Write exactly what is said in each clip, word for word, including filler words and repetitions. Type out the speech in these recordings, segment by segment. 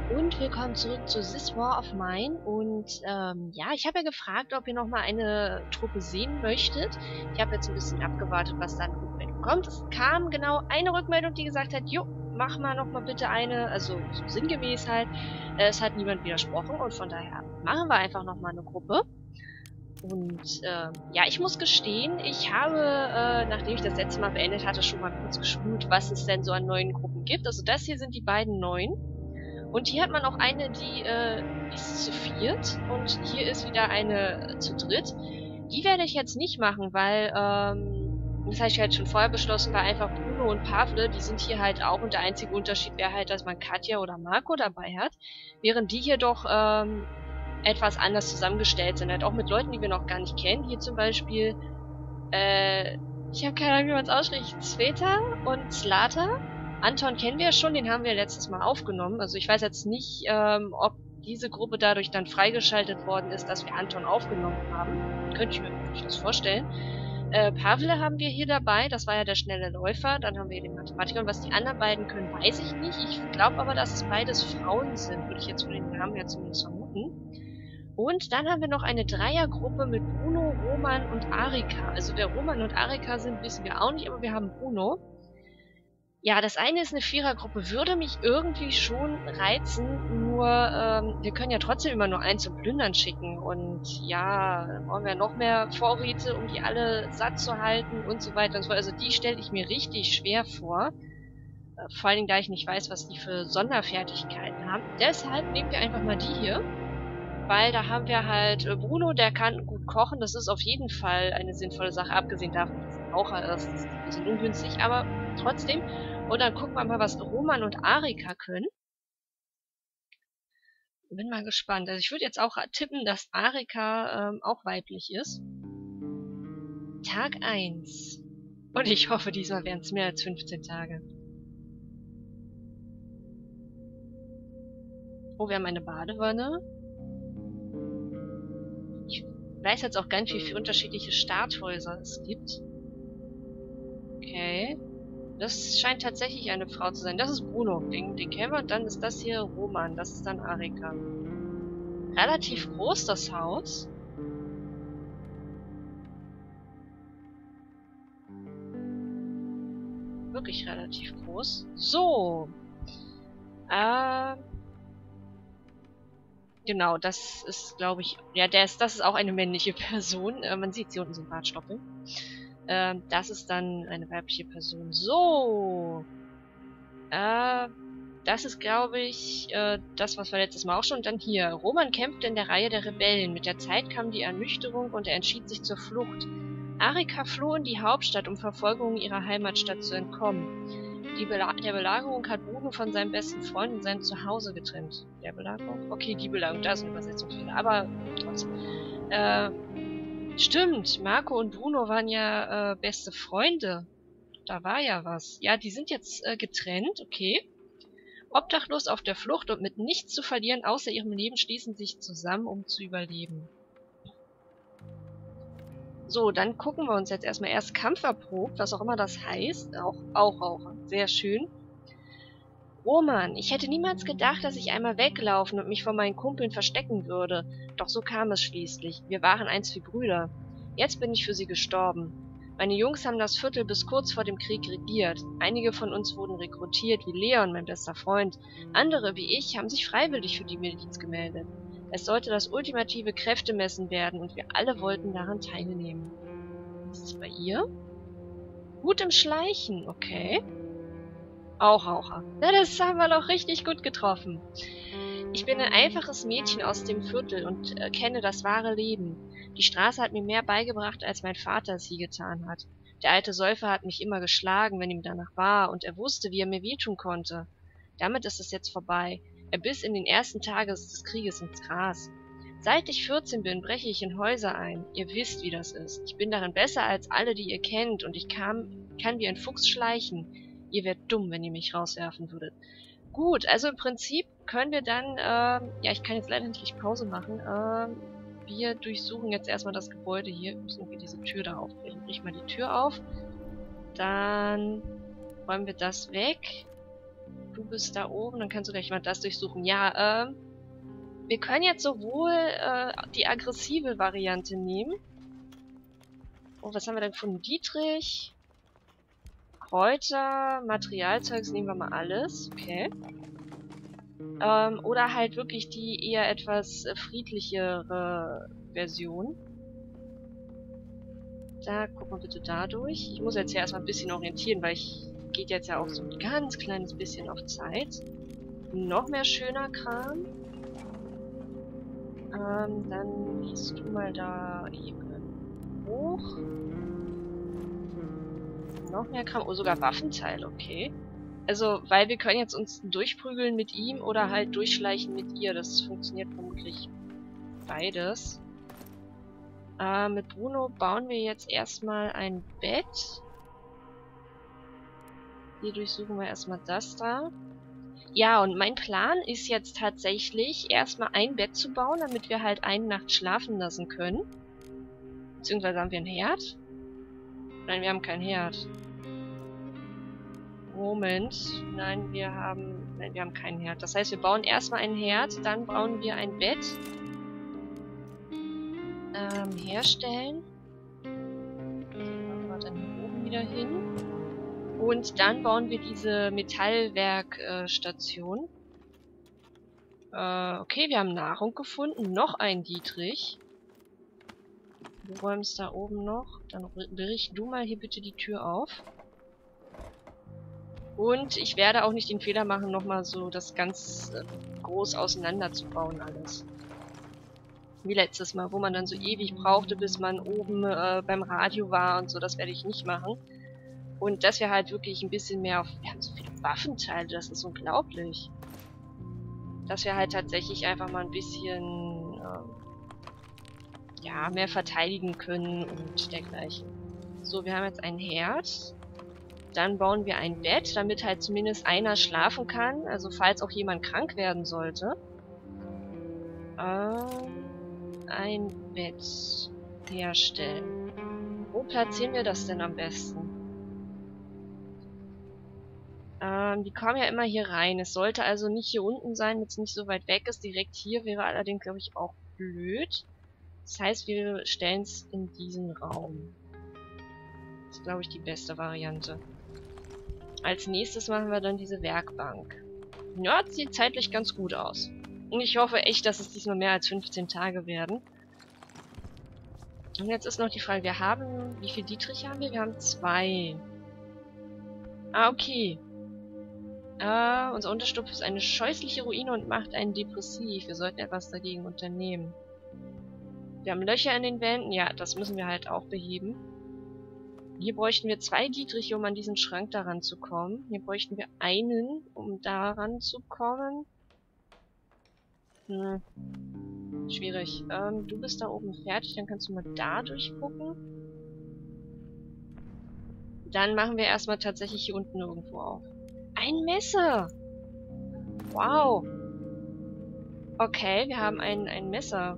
Und willkommen zurück zu This War of Mine. Und ähm, ja, ich habe ja gefragt, ob ihr nochmal eine Truppe sehen möchtet. Ich habe jetzt ein bisschen abgewartet, was da an Rückmeldung kommt. Es kam genau eine Rückmeldung, die gesagt hat, jo, mach mal nochmal bitte eine, also so sinngemäß halt. Äh, es hat niemand widersprochen und von daher machen wir einfach nochmal eine Gruppe. Und äh, ja, ich muss gestehen, ich habe, äh, nachdem ich das letzte Mal beendet hatte, schon mal kurz gespult, was es denn so an neuen Gruppen gibt. Also das hier sind die beiden neuen. Und hier hat man auch eine, die äh, ist zu viert. Und hier ist wieder eine zu dritt. Die werde ich jetzt nicht machen, weil, ähm, das habe ich halt schon vorher beschlossen, weil einfach Bruno und Pavle, die sind hier halt auch. Und der einzige Unterschied wäre halt, dass man Katja oder Marco dabei hat. Während die hier doch ähm, etwas anders zusammengestellt sind. Halt auch mit Leuten, die wir noch gar nicht kennen. Hier zum Beispiel, äh, ich habe keine Ahnung, wie man es ausspricht. Sveta und Zlata. Anton kennen wir ja schon, den haben wir letztes Mal aufgenommen. Also ich weiß jetzt nicht, ähm, ob diese Gruppe dadurch dann freigeschaltet worden ist, dass wir Anton aufgenommen haben. Könnte ich mir durchaus vorstellen. Äh, Pavle haben wir hier dabei, das war ja der schnelle Läufer. Dann haben wir den Mathematiker. Und was die anderen beiden können, weiß ich nicht. Ich glaube aber, dass es beides Frauen sind, würde ich jetzt von den Namen her zumindest vermuten. Und dann haben wir noch eine Dreiergruppe mit Bruno, Roman und Arika. Also wer Roman und Arika sind, wissen wir auch nicht, aber wir haben Bruno. Ja, das eine ist eine Vierergruppe, würde mich irgendwie schon reizen, nur ähm, wir können ja trotzdem immer nur eins zum Plündern schicken und ja, dann brauchen wir noch mehr Vorräte, um die alle satt zu halten und so weiter und so fort. Also die stelle ich mir richtig schwer vor, äh, vor allen Dingen, da ich nicht weiß, was die für Sonderfertigkeiten haben. Deshalb nehmen wir einfach mal die hier, weil da haben wir halt äh, Bruno, der kann gut kochen, das ist auf jeden Fall eine sinnvolle Sache, abgesehen davon, dass er Raucher ist, das ist ein bisschen ungünstig, aber trotzdem. Und dann gucken wir mal, was Roman und Arika können. Bin mal gespannt. Also ich würde jetzt auch tippen, dass Arika ähm, auch weiblich ist. Tag eins. Und ich hoffe, diesmal wären es mehr als fünfzehn Tage. Oh, wir haben eine Badewanne. Ich weiß jetzt auch gar nicht, wie viele unterschiedliche Starthäuser es gibt. Okay. Das scheint tatsächlich eine Frau zu sein. Das ist Bruno, den, den kennen wir. Und dann ist das hier Roman. Das ist dann Arika. Relativ groß, das Haus. Wirklich relativ groß. So. Äh, genau, das ist, glaube ich... Ja, der ist, das ist auch eine männliche Person. Äh, man sieht, hier unten sind Bartstoppeln. Äh, das ist dann eine weibliche Person. So. Äh... Das ist, glaube ich, äh, das, was wir letztes Mal auch schon... Und dann hier. Roman kämpfte in der Reihe der Rebellen. Mit der Zeit kam die Ernüchterung und er entschied sich zur Flucht. Arika floh in die Hauptstadt, um Verfolgung ihrer Heimatstadt zu entkommen. Die Bela der Belagerung hat Bruno von seinem besten Freund und seinem Zuhause getrennt. Der Belagerung? Okay, die Belagerung. Da ist ein Übersetzungsfehler. Aber trotzdem. Äh, stimmt. Marco und Bruno waren ja äh, beste Freunde. Da war ja was. Ja, die sind jetzt äh, getrennt. Okay. Obdachlos auf der Flucht und mit nichts zu verlieren außer ihrem Leben schließen sich zusammen, um zu überleben. So, dann gucken wir uns jetzt erstmal erst Kampf erprobt, was auch immer das heißt. Auch, auch Raucher. Sehr schön. Roman, ich hätte niemals gedacht, dass ich einmal weglaufen und mich vor meinen Kumpeln verstecken würde. Doch so kam es schließlich. Wir waren einst wie Brüder. Jetzt bin ich für sie gestorben. Meine Jungs haben das Viertel bis kurz vor dem Krieg regiert. Einige von uns wurden rekrutiert, wie Leon, mein bester Freund. Andere, wie ich, haben sich freiwillig für die Miliz gemeldet. Es sollte das ultimative Kräftemessen werden und wir alle wollten daran teilnehmen. Was ist bei ihr? Gut im Schleichen, okay. Auch Raucher. Na, das haben wir doch richtig gut getroffen. Ich bin ein einfaches Mädchen aus dem Viertel und äh, kenne das wahre Leben. Die Straße hat mir mehr beigebracht, als mein Vater es je getan hat. Der alte Säufer hat mich immer geschlagen, wenn ihm danach war, und er wusste, wie er mir wehtun konnte. Damit ist es jetzt vorbei. Er biss in den ersten Tagen des Krieges ins Gras. Seit ich vierzehn bin, breche ich in Häuser ein. Ihr wisst, wie das ist. Ich bin darin besser als alle, die ihr kennt, und ich kann, kann wie ein Fuchs schleichen. Ihr wärt dumm, wenn ihr mich rauswerfen würdet. Gut, also im Prinzip können wir dann, ähm, ja, ich kann jetzt leider nicht Pause machen, ähm, wir durchsuchen jetzt erstmal das Gebäude hier. Wir müssen irgendwie diese Tür da aufbrechen. Brich mal die Tür auf. Dann räumen wir das weg. Du bist da oben, dann kannst du gleich mal das durchsuchen. Ja, ähm, wir können jetzt sowohl äh, die aggressive Variante nehmen. Oh, was haben wir denn gefunden? Dietrich, Kräuter, Materialzeugs nehmen wir mal alles. Okay. Ähm, oder halt wirklich die eher etwas äh, friedlichere Version. Da, guck mal bitte da durch. Ich muss jetzt hier erstmal ein bisschen orientieren, weil ich geht jetzt ja auch so ein ganz kleines bisschen auf Zeit. Noch mehr schöner Kram. Ähm, dann gehst du mal da eben hoch. Noch mehr Kram. Oh, sogar Waffenteile, okay. Also, weil wir können jetzt uns durchprügeln mit ihm oder halt durchschleichen mit ihr. Das funktioniert vermutlich beides. Äh, mit Bruno bauen wir jetzt erstmal ein Bett. Hier durchsuchen wir erstmal das da. Ja, und mein Plan ist jetzt tatsächlich, erstmal ein Bett zu bauen, damit wir halt eine Nacht schlafen lassen können. Beziehungsweise haben wir einen Herd? Nein, wir haben keinen Herd. Moment. Nein, wir haben... Nein, wir haben keinen Herd. Das heißt, wir bauen erstmal einen Herd, dann bauen wir ein Bett. Ähm, herstellen. Machen wir dann hier oben wieder hin. Und dann bauen wir diese Metallwerkstation. Äh, okay, wir haben Nahrung gefunden. Noch ein Dietrich. Du räumst da oben noch. Dann brich du mal hier bitte die Tür auf. Und ich werde auch nicht den Fehler machen, nochmal so das ganz äh, groß auseinanderzubauen alles. Wie letztes Mal, wo man dann so ewig brauchte, bis man oben äh, beim Radio war und so. Das werde ich nicht machen. Und dass wir halt wirklich ein bisschen mehr auf... Wir haben so viele Waffenteile, das ist unglaublich. Dass wir halt tatsächlich einfach mal ein bisschen... Ähm, ja, mehr verteidigen können und dergleichen. So, wir haben jetzt ein Herd. Dann bauen wir ein Bett, damit halt zumindest einer schlafen kann. Also falls auch jemand krank werden sollte. Ähm, ein Bett herstellen. Wo platzieren wir das denn am besten? Ähm, die kommen ja immer hier rein. Es sollte also nicht hier unten sein, wenn es nicht so weit weg ist. Direkt hier wäre allerdings, glaube ich, auch blöd. Das heißt, wir stellen es in diesen Raum. Das ist, glaube ich, die beste Variante. Als nächstes machen wir dann diese Werkbank. Ja, das sieht zeitlich ganz gut aus. Und ich hoffe echt, dass es diesmal mehr als fünfzehn Tage werden. Und jetzt ist noch die Frage, wir haben... Wie viel Dietrich haben wir? Wir haben zwei. Ah, okay. Äh, unser Unterstupf ist eine scheußliche Ruine und macht einen depressiv. Wir sollten etwas dagegen unternehmen. Wir haben Löcher in den Wänden. Ja, das müssen wir halt auch beheben. Hier bräuchten wir zwei Dietriche, um an diesen Schrank daran zu kommen. Hier bräuchten wir einen, um daran zu kommen. Hm. Schwierig. Ähm, du bist da oben fertig, dann kannst du mal da durchgucken. Dann machen wir erstmal tatsächlich hier unten irgendwo auf. Ein Messer! Wow! Okay, wir haben ein, ein Messer.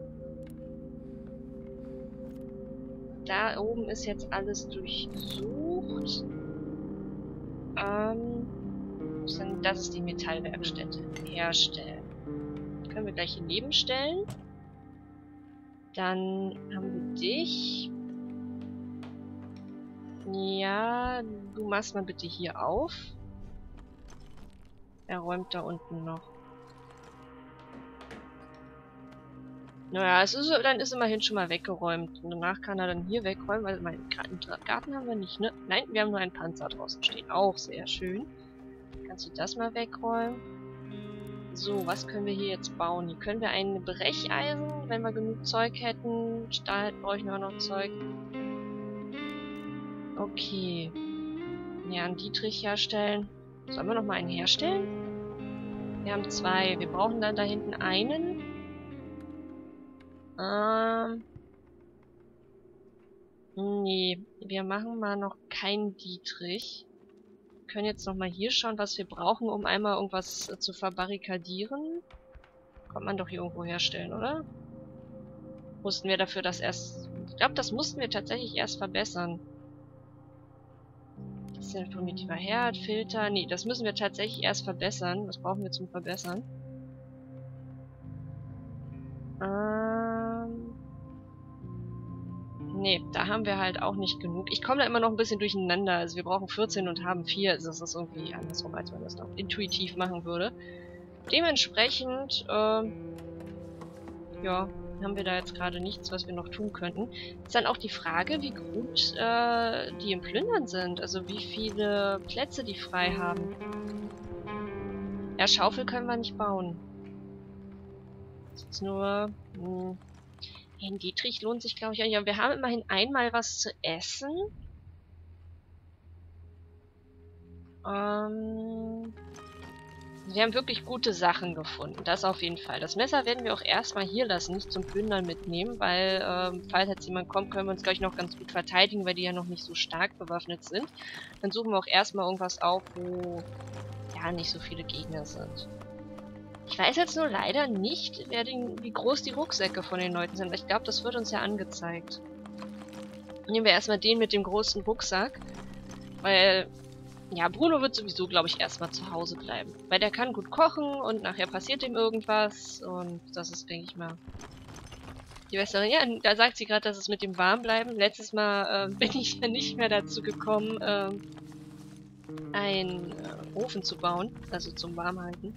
Da oben ist jetzt alles durchsucht. Ähm, das ist die Metallwerkstätte. Herstellen. Können wir gleich hier nebenstellen. Dann haben wir dich. Ja, du machst mal bitte hier auf. Er räumt da unten noch. Naja, es ist, dann ist immerhin schon mal weggeräumt. Und danach kann er dann hier wegräumen, weil meinen Garten haben wir nicht, ne? Nein, wir haben nur einen Panzer draußen stehen. Auch sehr schön. Kannst du das mal wegräumen? So, was können wir hier jetzt bauen? Hier können wir ein Brecheisen, wenn wir genug Zeug hätten. Stahl bräuchten wir auch noch Zeug. Okay. Ja, einen Dietrich herstellen. Sollen wir noch mal einen herstellen? Wir haben zwei. Wir brauchen dann da hinten einen. Ähm. Nee, wir machen mal noch keinen Dietrich. Wir können jetzt noch mal hier schauen, was wir brauchen, um einmal irgendwas äh, zu verbarrikadieren. Kommt man doch hier irgendwo herstellen, oder? Mussten wir dafür das erst... Ich glaube, das mussten wir tatsächlich erst verbessern. Das ist ein primitiver Herd, Filter. Nee, das müssen wir tatsächlich erst verbessern. Was brauchen wir zum Verbessern? Ähm... Nee, da haben wir halt auch nicht genug. Ich komme da immer noch ein bisschen durcheinander. Also wir brauchen vierzehn und haben vier. Also das ist irgendwie andersrum, als man das noch intuitiv machen würde. Dementsprechend, ähm... ja, haben wir da jetzt gerade nichts, was wir noch tun könnten. Ist dann auch die Frage, wie gut äh, die im Plündern sind. Also wie viele Plätze die frei haben. Ja, Schaufel können wir nicht bauen. Das ist nur... Mh, in Dietrich lohnt sich, glaube ich, auch nicht. Aber wir haben immerhin einmal was zu essen. Ähm... Wir haben wirklich gute Sachen gefunden. Das auf jeden Fall. Das Messer werden wir auch erstmal hier lassen, nicht zum Plündern mitnehmen, weil, ähm, falls jetzt jemand kommt, können wir uns gleich noch ganz gut verteidigen, weil die ja noch nicht so stark bewaffnet sind. Dann suchen wir auch erstmal irgendwas auf, wo ja nicht so viele Gegner sind. Ich weiß jetzt nur leider nicht, wer den, wie groß die Rucksäcke von den Leuten sind. Ich glaube, das wird uns ja angezeigt. Nehmen wir erstmal den mit dem großen Rucksack, weil... Ja, Bruno wird sowieso, glaube ich, erstmal zu Hause bleiben. Weil der kann gut kochen und nachher passiert ihm irgendwas. Und das ist, denke ich mal, die bessere. Ja, da sagt sie gerade, dass es mit dem Warmbleiben. Letztes Mal äh, bin ich ja nicht mehr dazu gekommen, äh, einen äh, Ofen zu bauen. Also zum Warmhalten.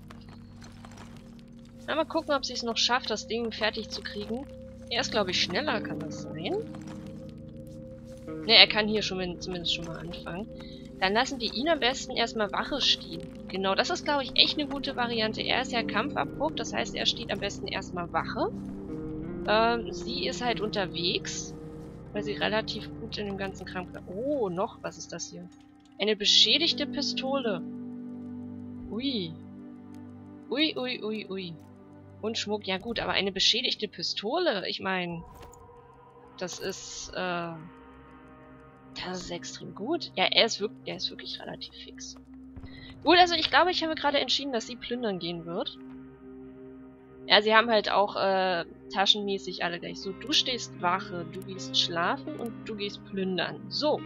Mal gucken, ob sie es noch schafft, das Ding fertig zu kriegen. Er ist, glaube ich, schneller, kann das sein? Ne, er kann hier schon zumindest schon mal anfangen. Dann lassen wir ihn am besten erstmal Wache stehen. Genau, das ist, glaube ich, echt eine gute Variante. Er ist ja Kampfabbruch, das heißt, er steht am besten erstmal Wache. Ähm, sie ist halt unterwegs, weil sie relativ gut in dem ganzen Kram... Oh, noch, was ist das hier? Eine beschädigte Pistole. Ui. Ui, ui, ui, ui. Und Schmuck, ja gut, aber eine beschädigte Pistole, ich meine, das ist, äh... Das ist extrem gut. Ja, er ist, wirklich, er ist wirklich relativ fix. Gut, also ich glaube, ich habe gerade entschieden, dass sie plündern gehen wird. Ja, sie haben halt auch äh, taschenmäßig alle gleich. So, du stehst Wache, du gehst schlafen und du gehst plündern. So.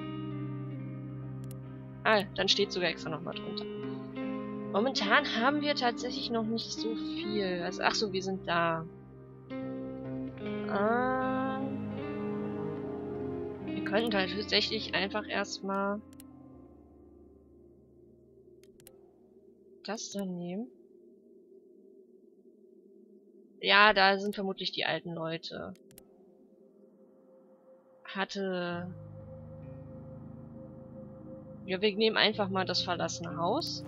Ah, dann steht sogar extra nochmal drunter. Momentan haben wir tatsächlich noch nicht so viel. Also, ach so, wir sind da. Ah... Wir könnten halt tatsächlich einfach erstmal das dann nehmen. Ja, da sind vermutlich die alten Leute. Hatte... Ja, wir nehmen einfach mal das verlassene Haus.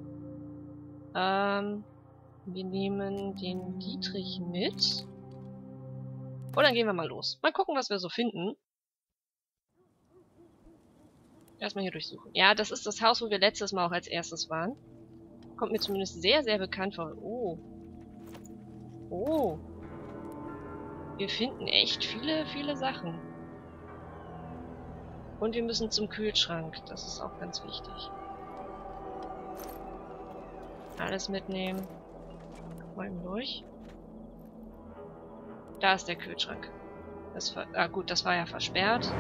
Ähm, wir nehmen den Dietrich mit. Und dann gehen wir mal los. Mal gucken, was wir so finden. Erstmal hier durchsuchen. Ja, das ist das Haus, wo wir letztes Mal auch als erstes waren. Kommt mir zumindest sehr, sehr bekannt vor. Oh. Oh. Wir finden echt viele, viele Sachen. Und wir müssen zum Kühlschrank. Das ist auch ganz wichtig. Alles mitnehmen. Guck mal eben durch. Da ist der Kühlschrank. Das war, ah gut, das war ja versperrt.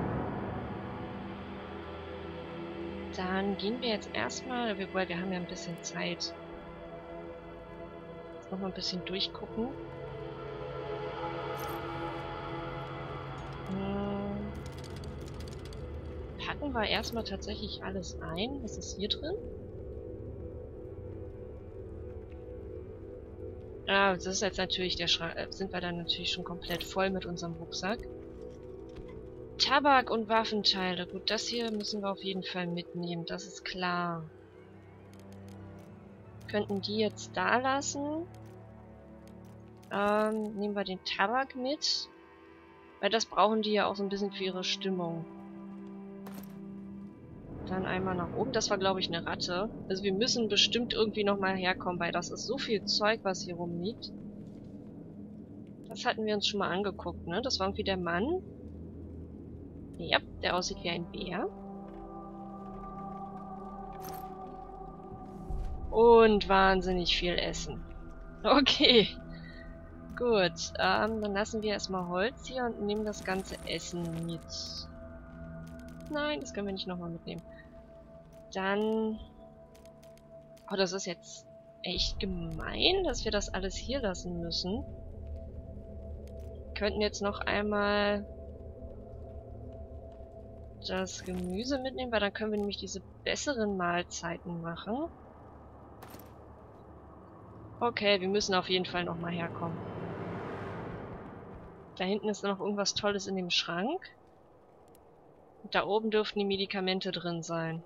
Dann gehen wir jetzt erstmal, weil wir haben ja ein bisschen Zeit. Jetzt noch mal ein bisschen durchgucken. Hm. Packen wir erstmal tatsächlich alles ein. Was ist hier drin? Ah, das ist jetzt natürlich der Schrank. Äh, sind wir dann natürlich schon komplett voll mit unserem Rucksack. Tabak und Waffenteile. Gut, das hier müssen wir auf jeden Fall mitnehmen. Das ist klar. Könnten die jetzt da lassen. Ähm, nehmen wir den Tabak mit. Weil das brauchen die ja auch so ein bisschen für ihre Stimmung. Dann einmal nach oben. Das war, glaube ich, eine Ratte. Also wir müssen bestimmt irgendwie nochmal herkommen, weil das ist so viel Zeug, was hier rumliegt. Das hatten wir uns schon mal angeguckt, ne? Das war irgendwie der Mann. Ja, der aussieht wie ein Bär. Und wahnsinnig viel Essen. Okay. Gut, ähm, dann lassen wir erstmal Holz hier und nehmen das ganze Essen mit. Nein, das können wir nicht nochmal mitnehmen. Dann... Oh, das ist jetzt echt gemein, dass wir das alles hier lassen müssen. Wir könnten jetzt noch einmal das Gemüse mitnehmen, weil dann können wir nämlich diese besseren Mahlzeiten machen. Okay, wir müssen auf jeden Fall nochmal herkommen. Da hinten ist noch irgendwas Tolles in dem Schrank. Und da oben dürften die Medikamente drin sein.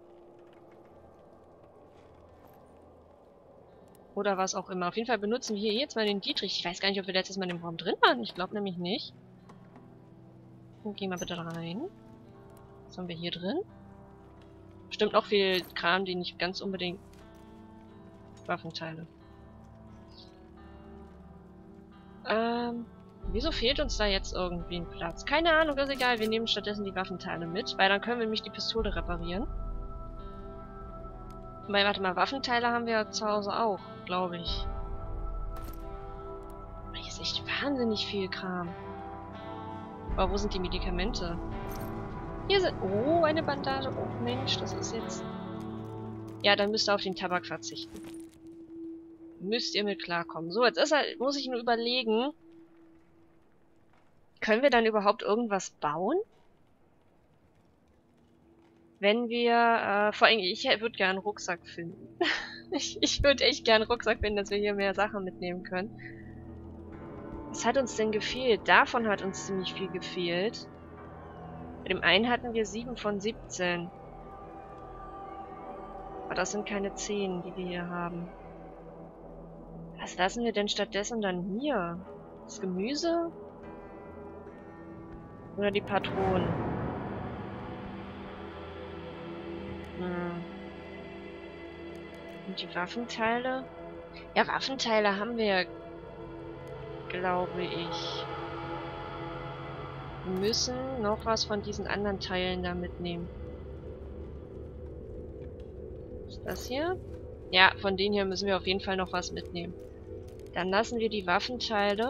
Oder was auch immer. Auf jeden Fall benutzen wir hier jetzt mal den Dietrich. Ich weiß gar nicht, ob wir letztes Mal in dem Raum drin waren. Ich glaube nämlich nicht. Geh mal bitte rein. Was haben wir hier drin? Bestimmt noch viel Kram, den nicht ganz unbedingt... Waffenteile. Ähm... Wieso fehlt uns da jetzt irgendwie ein Platz? Keine Ahnung, ist egal. Wir nehmen stattdessen die Waffenteile mit, weil dann können wir nämlich die Pistole reparieren. Weil, warte mal, Waffenteile haben wir ja zu Hause auch, glaube ich. Hier ist echt wahnsinnig viel Kram. Aber wo sind die Medikamente? Hier sind... Oh, eine Bandage. Oh, Mensch, das ist jetzt... Ja, dann müsst ihr auf den Tabak verzichten. Müsst ihr mit klarkommen. So, jetzt ist halt, muss ich nur überlegen... Können wir dann überhaupt irgendwas bauen? Wenn wir, äh, vor allem, ich würde gerne einen Rucksack finden. ich ich würde echt gerne einen Rucksack finden, dass wir hier mehr Sachen mitnehmen können. Was hat uns denn gefehlt? Davon hat uns ziemlich viel gefehlt. Bei dem einen hatten wir sieben von siebzehn. Aber das sind keine zehn, die wir hier haben. Was lassen wir denn stattdessen dann hier? Das Gemüse? Oder die Patronen? Hm. Und die Waffenteile? Ja, Waffenteile haben wir ja, glaube ich. Wir müssen noch was von diesen anderen Teilen da mitnehmen. Ist das hier? Ja, von denen hier müssen wir auf jeden Fall noch was mitnehmen. Dann lassen wir die Waffenteile,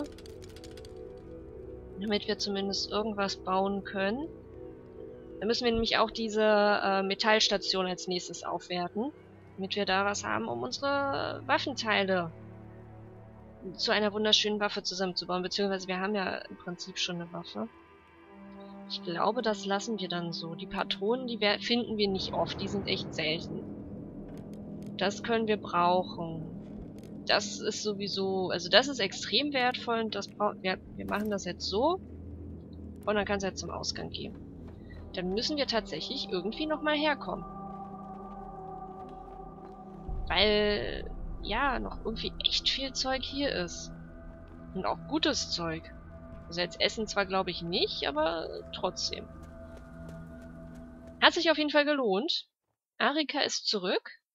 damit wir zumindest irgendwas bauen können. Dann müssen wir nämlich auch diese äh, Metallstation als nächstes aufwerten, damit wir da was haben, um unsere Waffenteile zu einer wunderschönen Waffe zusammenzubauen. Beziehungsweise wir haben ja im Prinzip schon eine Waffe. Ich glaube, das lassen wir dann so. Die Patronen, die wir, finden wir nicht oft. Die sind echt selten. Das können wir brauchen. Das ist sowieso... Also das ist extrem wertvoll und das brauchen wir... Wir machen das jetzt so. Und dann kann es jetzt zum Ausgang gehen. Dann müssen wir tatsächlich irgendwie nochmal herkommen. Weil... ja, noch irgendwie echt viel Zeug hier ist. Und auch gutes Zeug. Also jetzt Essen zwar glaube ich nicht, aber trotzdem. Hat sich auf jeden Fall gelohnt. Arika ist zurück.